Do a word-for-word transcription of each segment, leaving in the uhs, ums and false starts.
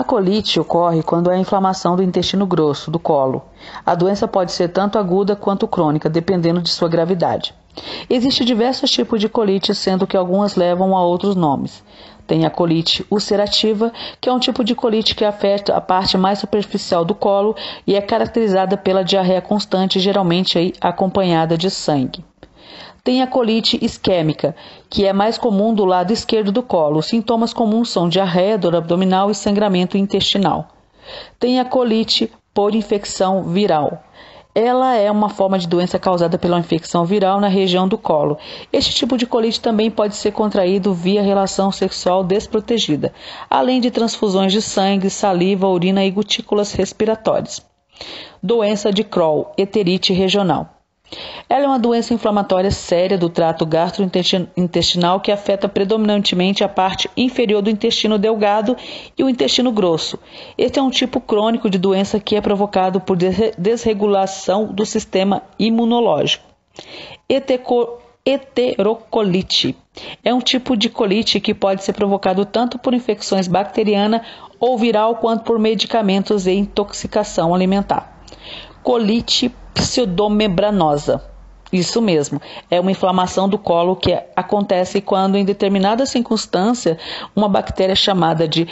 A colite ocorre quando há inflamação do intestino grosso, do colo. A doença pode ser tanto aguda quanto crônica, dependendo de sua gravidade. Existem diversos tipos de colite, sendo que algumas levam a outros nomes. Tem a colite ulcerativa, que é um tipo de colite que afeta a parte mais superficial do colo e é caracterizada pela diarreia constante, geralmente aí acompanhada de sangue. Tem a colite isquêmica, que é mais comum do lado esquerdo do colo. Os sintomas comuns são diarreia, dor abdominal e sangramento intestinal. Tem a colite por infecção viral. Ela é uma forma de doença causada pela infecção viral na região do colo. Este tipo de colite também pode ser contraído via relação sexual desprotegida, além de transfusões de sangue, saliva, urina e gotículas respiratórias. Doença de Crohn, enterite regional. Ela é uma doença inflamatória séria do trato gastrointestinal que afeta predominantemente a parte inferior do intestino delgado e o intestino grosso. Este é um tipo crônico de doença que é provocado por desregulação do sistema imunológico. Eteco Heterocolite é um tipo de colite que pode ser provocado tanto por infecções bacteriana ou viral quanto por medicamentos e intoxicação alimentar. Colite pseudomembranosa. Isso mesmo, é uma inflamação do colo que acontece quando, em determinada circunstância, uma bactéria chamada de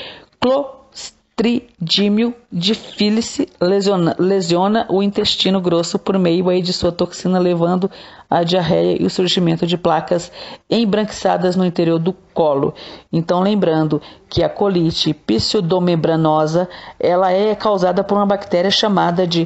Clostridium difficile lesiona, lesiona o intestino grosso por meio aí de sua toxina, levando a diarreia e o surgimento de placas embranquiçadas no interior do colo. Então, lembrando que a colite pseudomembranosa, ela é causada por uma bactéria chamada de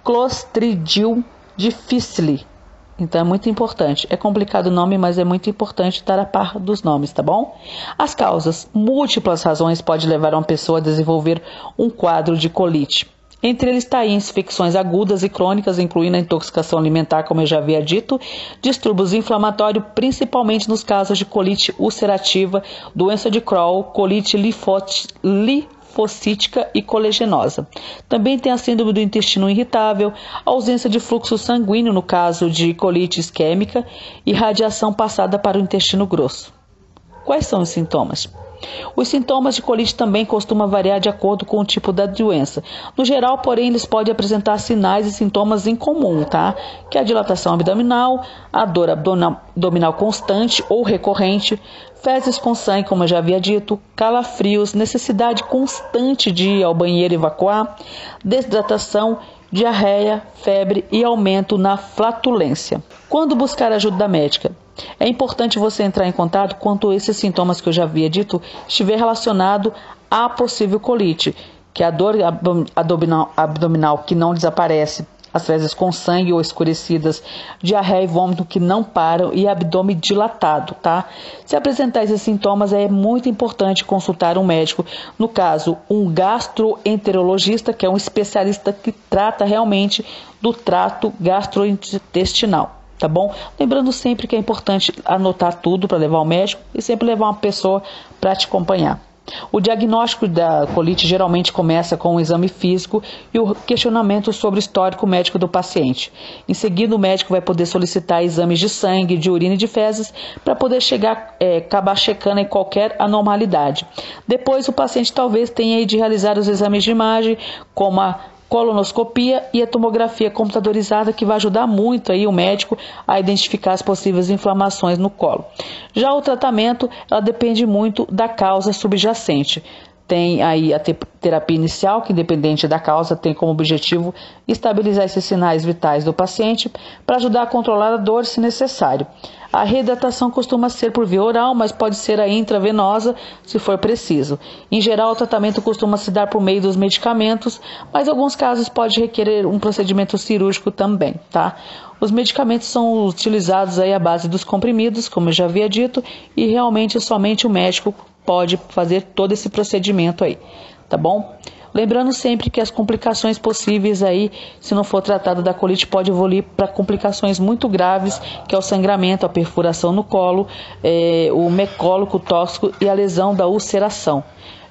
Clostridium difficile. Então é muito importante. É complicado o nome, mas é muito importante estar a par dos nomes, tá bom? As causas. Múltiplas razões podem levar uma pessoa a desenvolver um quadro de colite. Entre eles está aí infecções agudas e crônicas, incluindo a intoxicação alimentar, como eu já havia dito, distúrbios inflamatórios, principalmente nos casos de colite ulcerativa, doença de Crohn, colite linfótica, linfocítica e coligenosa. Também tem a síndrome do intestino irritável, ausência de fluxo sanguíneo no caso de colite isquêmica e radiação passada para o intestino grosso. Quais são os sintomas? Os sintomas de colite também costumam variar de acordo com o tipo da doença. No geral, porém, eles podem apresentar sinais e sintomas em comum, tá? Que é a dilatação abdominal, a dor abdominal constante ou recorrente, fezes com sangue, como eu já havia dito, calafrios, necessidade constante de ir ao banheiro e evacuar, desidratação, diarreia, febre e aumento na flatulência. Quando buscar ajuda médica? É importante você entrar em contato quando esses sintomas que eu já havia dito estiver relacionado à possível colite, que é a dor abdominal, abdominal que não desaparece, as fezes com sangue ou escurecidas, diarreia e vômito que não param e abdômen dilatado, tá? Se apresentar esses sintomas, é muito importante consultar um médico, no caso, um gastroenterologista, que é um especialista que trata realmente do trato gastrointestinal. Tá bom? Lembrando sempre que é importante anotar tudo para levar ao médico e sempre levar uma pessoa para te acompanhar. O diagnóstico da colite geralmente começa com um exame físico e o questionamento sobre o histórico médico do paciente. Em seguida, o médico vai poder solicitar exames de sangue, de urina e de fezes para poder chegar, é, acabar checando em qualquer anormalidade. Depois, o paciente talvez tenha de realizar os exames de imagem, como a colonoscopia e a tomografia computadorizada, que vai ajudar muito aí o médico a identificar as possíveis inflamações no colo. Já o tratamento, ela depende muito da causa subjacente. Tem aí a terapia inicial, que independente da causa, tem como objetivo estabilizar esses sinais vitais do paciente para ajudar a controlar a dor se necessário. A reidratação costuma ser por via oral, mas pode ser a intravenosa se for preciso. Em geral, o tratamento costuma se dar por meio dos medicamentos, mas em alguns casos pode requerer um procedimento cirúrgico também, tá? Os medicamentos são utilizados aí à base dos comprimidos, como eu já havia dito, e realmente somente o médico pode fazer todo esse procedimento aí, tá bom? Lembrando sempre que as complicações possíveis aí, se não for tratado da colite, pode evoluir para complicações muito graves, que é o sangramento, a perfuração no colo, é, o mecólico tóxico e a lesão da ulceração.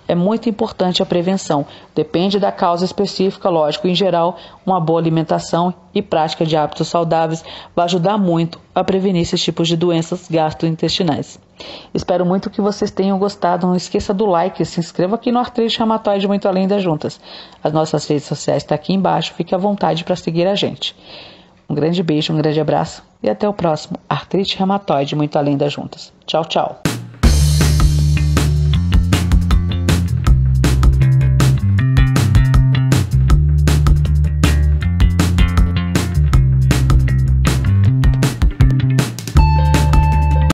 é muito importante a prevenção. Depende da causa específica, lógico. Em geral, uma boa alimentação e prática de hábitos saudáveis vai ajudar muito a prevenir esses tipos de doenças gastrointestinais. Espero muito que vocês tenham gostado. Não esqueça do like, se inscreva aqui no Artrite Reumatoide Muito Além das Juntas. As nossas redes sociais estão aqui embaixo, fique à vontade para seguir a gente. Um grande beijo, um grande abraço e até o próximo Artrite Reumatoide Muito Além das Juntas. Tchau, tchau.